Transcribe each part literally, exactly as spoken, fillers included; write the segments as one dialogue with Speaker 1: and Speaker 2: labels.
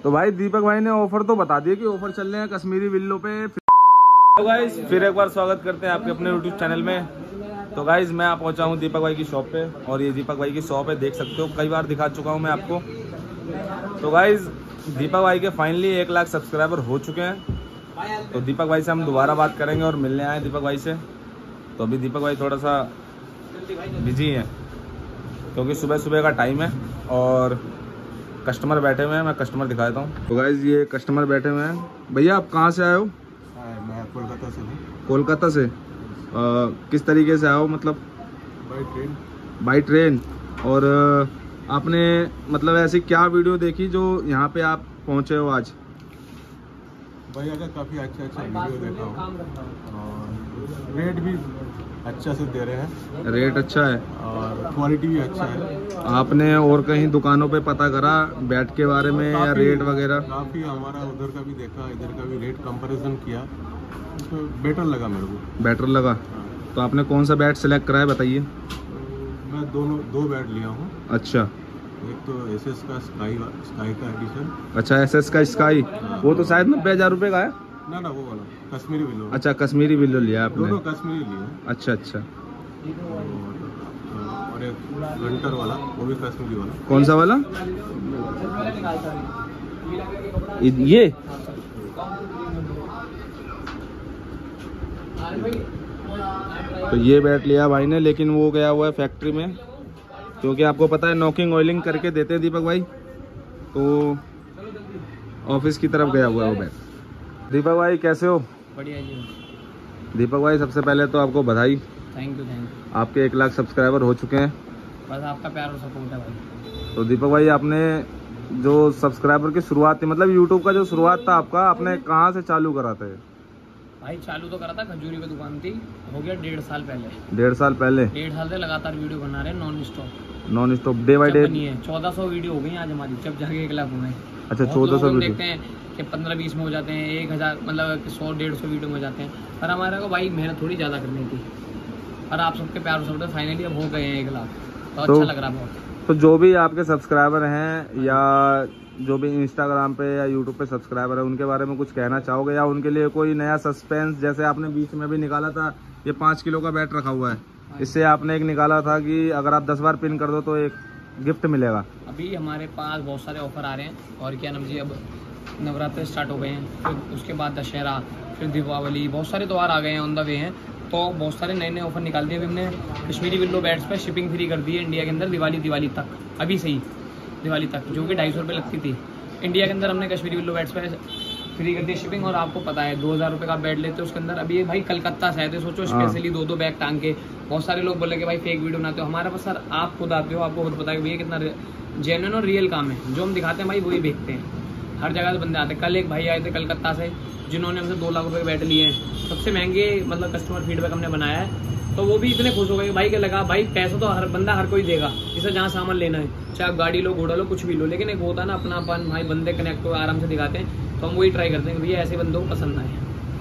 Speaker 1: तो भाई दीपक भाई ने ऑफर तो बता दिया कि ऑफर चल रहे हैं कश्मीरी विल्लो पे। तो गाइस फिर एक बार स्वागत करते हैं आपके अपने यूट्यूब चैनल में। तो गाइस मैं आप पहुंचा हूं दीपक भाई की शॉप पे और ये दीपक भाई की शॉप है, देख सकते हो कई बार दिखा चुका हूं मैं आपको। तो गाइस दीपक भाई के फाइनली एक लाख सब्सक्राइबर हो चुके हैं। तो दीपक भाई से हम दोबारा बात करेंगे और मिलने आए दीपक भाई से। तो अभी दीपक भाई थोड़ा सा बिजी हैं क्योंकि सुबह सुबह का टाइम है और कस्टमर बैठे हुए हैं। मैं कस्टमर दिखा देता हूँ। तो गाइस ये कस्टमर बैठे हुए हैं। भैया आप कहाँ से आए हो?
Speaker 2: मैं कोलकाता से हूँ।
Speaker 1: कोलकाता से आ, किस तरीके से आए हो? मतलब
Speaker 2: बाई ट्रेन।
Speaker 1: By train. और आपने मतलब ऐसी क्या वीडियो देखी जो यहाँ पे आप पहुँचे हो आज?
Speaker 2: भैया का काफ़ी अच्छा अच्छा वीडियो देखा हूँ और रेट भी अच्छा से दे रहे हैं।
Speaker 1: रेट अच्छा है
Speaker 2: और क्वालिटी भी अच्छा है।
Speaker 1: आपने और कहीं दुकानों पे पता करा बैट के बारे में या रेट वगैरह?
Speaker 2: काफ़ी हमारा उधर का भी देखा, इधर का भी रेट कंपैरिजन किया, तो बेटर लगा मेरे को।
Speaker 1: बेटर लगा। तो आपने कौन सा बैट सेलेक्ट करा है बताइए?
Speaker 2: मैं दोनों दो बैट लिया हूँ।
Speaker 1: अच्छा,
Speaker 2: एक तो एस एस का स्काई स्काई का एडिशन।
Speaker 1: अच्छा एस एस का स्काई। वो तो शायद नब्बे हजार रुपये का है
Speaker 2: ना ना वो वाला कश्मीरी विल्लो।
Speaker 1: अच्छा कश्मीरी विल्लो लिया आपने?
Speaker 2: दोनों कश्मीरी लिए। अच्छा
Speaker 1: अच्छा।
Speaker 2: और एक घंटर वाला वो भी कश्मीरी वाला।
Speaker 1: कौन सा वाला? ये तो ये बैट लिया भाई ने, लेकिन वो गया हुआ है फैक्ट्री में क्योंकि आपको पता है नॉकिंग ऑयलिंग करके देते हैं दीपक भाई, तो ऑफिस की तरफ गया हुआ है वो बैट। दीपक भाई कैसे हो?
Speaker 3: बढ़िया जी।
Speaker 1: दीपक भाई सबसे पहले तो आपको बधाई।
Speaker 3: Thank you thank you.
Speaker 1: आपके एक लाख सब्सक्राइबर हो चुके हैं।
Speaker 3: बस आपका प्यार और सपोर्ट है भाई।
Speaker 1: तो दीपक भाई आपने जो सब्सक्राइबर की शुरुआत थी, मतलब यूट्यूब का जो शुरुआत था आपका, आपने कहाँ से चालू करा था?
Speaker 3: भाई चालू तो करा था खजूरी पे दुकान थी, हो गया डेढ़ साल पहले।
Speaker 1: डेढ़ साल पहले?
Speaker 3: डेढ़ साल से लगातार वीडियो बना रहे हैं non stop.
Speaker 1: Non stop day by day?
Speaker 3: चौदह सौ वीडियो हो गई आज हमारी, जब जाके एक लाख हुए।
Speaker 1: अच्छा चौदह सौ वीडियो
Speaker 3: देखते हैं कि पंद्रह बीस में हो जाते हैं, एक हजार मतलब सौ डेढ़ सौ वीडियो में हो जाते हैं। पर हमारे को भाई मेहनत थोड़ी ज़्यादा करनी थी, पर आप सबके प्यार सपोर्ट फाइनली अब हो गए हैं एक लाख, तो, तो अच्छा लग रहा है बहुत।
Speaker 1: तो जो भी आपके सब्सक्राइबर हैं या जो भी इंस्टाग्राम पे या यूट्यूब पे सब्सक्राइबर है, उनके बारे में कुछ कहना चाहोगे या उनके लिए कोई नया सस्पेंस? जैसे आपने बीच में भी निकाला था ये पाँच किलो का बैट रखा हुआ है, इससे आपने एक निकाला था कि अगर आप दस बार पिन कर दो तो एक गिफ्ट मिलेगा।
Speaker 3: अभी हमारे पास बहुत सारे ऑफर आ रहे हैं और क्या नाम जी, अब नवरात्र स्टार्ट हो गए हैं, फिर उसके बाद दशहरा, फिर दीपावली, बहुत सारे त्यौहार आ गए हैं, ऑन द वे हैं। तो बहुत सारे नए नए ऑफर निकाल दिए। अभी हमने कश्मीरी विल्लो बैट्स पे शिपिंग फ्री कर दी है इंडिया के अंदर दिवाली दिवाली तक, अभी से ही दिवाली तक, जो कि ढाई सौ रुपये लगती थी इंडिया के अंदर, हमने कश्मीरी विल्लो बैट्स पे फ्री कर दी शिपिंग। और आपको पता है दो हज़ार रुपये का बैट लेते हो उसके अंदर, अभी भाई कलकत्ता से आए थे, सोचो स्पेशली दो दो बैग टांग के। बहुत सारे लोग बोले कि भाई फेक वीडियो बनाते हो, हमारे पास सर आप खुद आते हो, आपको खुद पता है भैया कितना जेन्युइन और रियल काम है, जो हम दिखाते हैं भाई वही भेजते हैं। हर जगह से बंदे आते हैं। कल एक भाई आए थे कलकत्ता से जिन्होंने हमसे दो लाख रुपए के बैट लिए हैं, सबसे महंगे मतलब कस्टमर फीडबैक हमने बनाया है। तो वो भी इतने खुश हो गए भाई, के लगा भाई पैसा तो हर बंदा हर कोई देगा, इसे जहाँ सामान लेना है, चाहे आप गाड़ी लो घोड़ा लो कुछ भी लो, लेकिन एक होता है ना अपनापन, भाई बंदे कनेक्ट हो आराम से दिखाते हैं। तो हम वही ट्राई करते हैं कि भैया ऐसे बंदों को पसंद आए।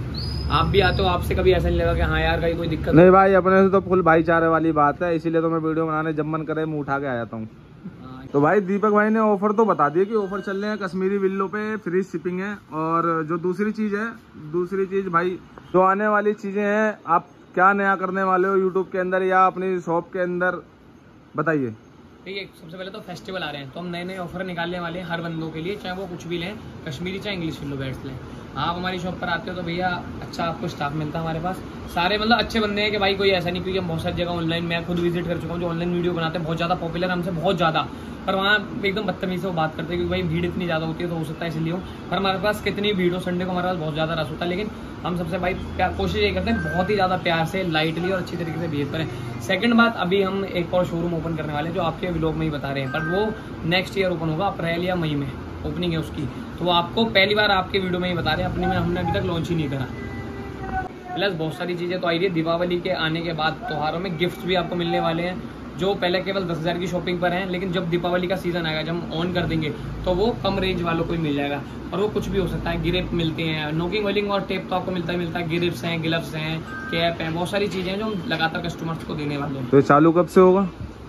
Speaker 3: आप भी आते हो, आपसे कभी ऐसा नहीं लगा कि हाँ यार कहीं कोई दिक्कत
Speaker 1: नहीं? भाई अपने से तो फुल भाईचारे वाली बात है, इसीलिए तो मैं वीडियो बनाने जब मन करे मुँह उठा के आ जाता हूँ। तो भाई दीपक भाई ने ऑफर तो बता दिया कि ऑफर चल रहे हैं कश्मीरी विल्लो पे, फ्री शिपिंग है। और जो दूसरी चीज़ है, दूसरी चीज़ भाई जो आने वाली चीज़ें हैं, आप क्या नया करने वाले हो यूट्यूब के अंदर या अपनी शॉप के अंदर, बताइए।
Speaker 3: देखिए सबसे पहले तो फेस्टिवल आ रहे हैं, तो हम नए नए ऑफर निकालने वाले हैं हर बंदों के लिए, चाहे वो कुछ भी लें, कश्मीरी चाहे इंग्लिश विल्लो बैट्स लें। आप हमारी शॉप पर आते हो तो भैया अच्छा आपको स्टाफ मिलता है हमारे पास, सारे मतलब अच्छे बंदे हैं कि भाई कोई ऐसा नहीं, क्योंकि हम बहुत सारी जगह ऑनलाइन, मैं खुद विजिट कर चुका हूँ, जो ऑनलाइन वीडियो बनाते हैं बहुत ज़्यादा पॉपुलर हमसे, बहुत ज़्यादा, पर वहाँ एकदम बदतमीज़ से वो बात करते हैं क्योंकि भाई भीड़ इतनी ज़्यादा होती है, तो हो सकता है इसलिए हो। पर हमारे पास कितनी भीड़ हो, संडे को हमारे पास बहुत ज़्यादा रश होता है, लेकिन हम सबसे भाई कोशिश ये करते हैं बहुत ही ज़्यादा प्यार से, लाइटली और अच्छी तरीके से बिहेव करें। सेकंड बात, अभी हम एक और शोरूम ओपन करने वाले हैं, जो आपके व्लॉग में ही बता रहे हैं, पर वो नेक्स्ट ईयर ओपन होगा, अप्रैल या मई में ओपनिंग है उसकी, तो वो आपको पहली बार आपके वीडियो में ही बता रहे हैं, अपने में हमने अभी तक लॉन्च ही नहीं करा। प्लस बहुत सारी चीज़ें तो आई रही है, दीपावली के आने के बाद त्योहारों में गिफ्ट भी आपको मिलने वाले हैं, जो पहले केवल दस हज़ार की शॉपिंग पर हैं, लेकिन जब दीपावली का सीजन आएगा, जब हम ऑन कर देंगे तो वो कम रेंज वालों को ही मिल जाएगा, और वो कुछ भी हो सकता है। गिरिप मिलते हैं, नोकिंग वेलिंग और टेप तो आपको मिलता ही मिलता है, गिरिप्स हैं, ग्लव्स हैं, कैप हैं, बहुत सारी चीज़ें हैं जो हम लगातार कस्टमर्स को देने वाले हैं।
Speaker 1: तो चालू कब से होगा?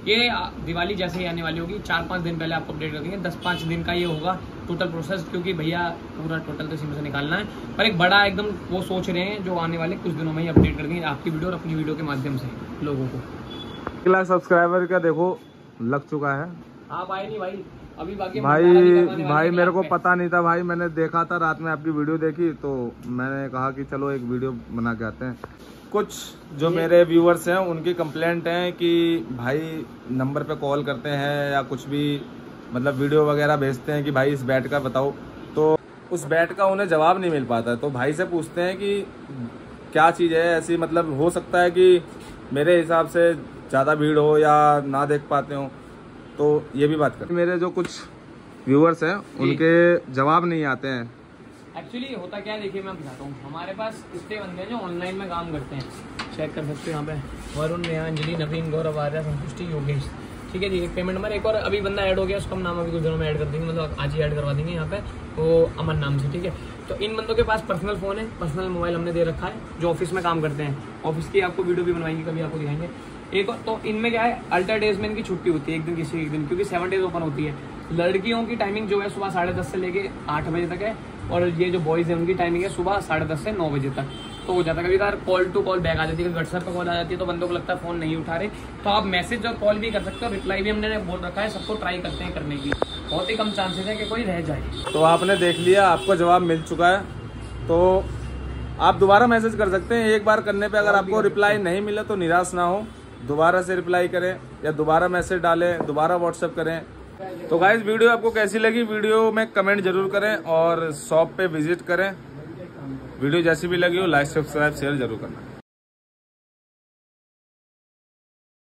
Speaker 3: ये दिवाली जैसे ही आने वाली होगी, चार पाँच दिन पहले आपको अपडेट कर देंगे। दस पाँच दिन का ये होगा टोटल प्रोसेस, क्योंकि भैया पूरा टोटल तो सिम से निकालना है, पर एक बड़ा एकदम वो सोच रहे हैं जो आने वाले कुछ दिनों में ही अपडेट कर देंगे आपकी वीडियो और अपनी वीडियो के माध्यम से लोगों को।
Speaker 1: एक लाख सब्सक्राइबर का देखो लग चुका है।
Speaker 3: हाँ भाई नहीं भाई, अभी बाकी
Speaker 1: भाई भाई मेरे को पता नहीं था भाई, मैंने देखा था रात में आपकी वीडियो देखी तो मैंने कहा कि चलो एक वीडियो बना के आते हैं। कुछ जो मेरे व्यूअर्स हैं उनकी कंप्लेंट है कि भाई नंबर पे कॉल करते हैं या कुछ भी मतलब वीडियो वगैरह भेजते हैं कि भाई इस बैट का बताओ, तो उस बैट का उन्हें जवाब नहीं मिल पाता। तो भाई से पूछते हैं कि क्या चीज़ है ऐसी, मतलब हो सकता है कि मेरे हिसाब से ज़्यादा भीड़ हो या ना देख पाते हो, तो ये भी बात कर। मेरे जो कुछ व्यूअर्स हैं उनके जवाब नहीं आते हैं।
Speaker 3: एक्चुअली होता क्या है, देखिए मैं बताता हूँ। हमारे पास इतने बंदे हैं जो ऑनलाइन में काम करते हैं, चेक कर सकते हो यहाँ पे वरुण, नेहा, अंजलि, नवीन, गौरव, आर्या, संतुष्टि, योगेश, ठीक है जी। एक पेमेंट नंबर, एक और अभी बंदा ऐड हो गया, उसका नाम अभी कुछ दिनों में ऐड कर देंगे, मतलब आज ही ऐड करवा देंगे यहाँ पे, वो अमन नाम से, ठीक है। तो इन बंदों के पास पर्सनल फ़ोन है, पर्सनल मोबाइल हमने दे रखा है, जो ऑफिस में काम करते हैं। ऑफिस की आपको वीडियो भी बनवाएंगे, कभी आपको दिखाएंगे। एक तो इनमें क्या है, अल्टर डेज में इनकी छुट्टी होती है, एक दिन किसी एक दिन, क्योंकि सेवन डेज ओपन होती है। लड़कियों की टाइमिंग जो है सुबह साढ़े दस से लेके आठ बजे तक है, और ये जो बॉयज़ है उनकी टाइमिंग है सुबह साढ़े दस से नौ बजे तक। तो हो जाता है कभी कभार कॉल टू कॉल बैक आ जाती है, व्हाट्सएप पर कॉल आ जाती है, तो बंदों को लगता है फ़ोन नहीं उठा रहे, तो आप मैसेज और कॉल भी कर सकते हो, रिप्लाई भी हमने बोल रखा है, सबको ट्राई करते हैं करने की। बहुत ही कम चांसेस है कि कोई रह जाए।
Speaker 1: तो आपने देख लिया, आपको जवाब मिल चुका है, तो आप दोबारा मैसेज कर सकते हैं। एक बार करने पे अगर आपको रिप्लाई नहीं मिला तो निराश ना हो, दोबारा से रिप्लाई करें या दोबारा मैसेज डालें, दोबारा व्हाट्सएप करें। तो गाइस वीडियो आपको कैसी लगी, वीडियो में कमेंट जरूर करें और शॉप पे विजिट करें। वीडियो जैसी भी लगी हो लाइक सब्सक्राइब शेयर जरूर करना।